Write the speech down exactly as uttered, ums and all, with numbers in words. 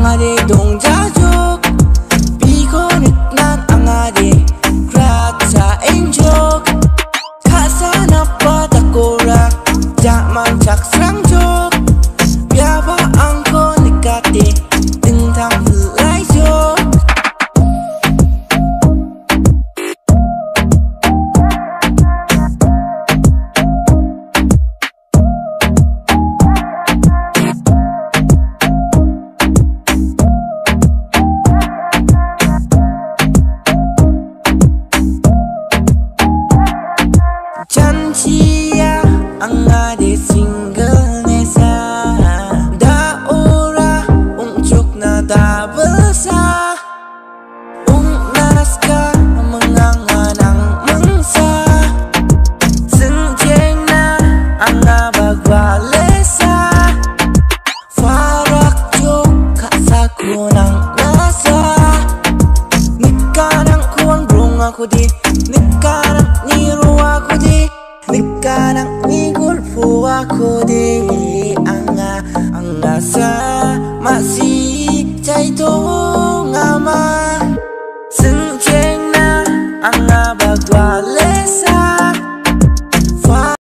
ade dong jajok bigo niknan angade kratsa enjok kasana patakora jaman chak sang jok biaba angko nikate dingtang lai jok Janjiya angade single nesa da ora ungchuk na da besa ung naska menganganang mangsa senjeng na anga bagwalesa farak jok kasakunang nasa nikanang kuang brung aku di nikanang niru aku di nikanang nigulpu aku di anga anga sa masih jai dong ama senjeng na anga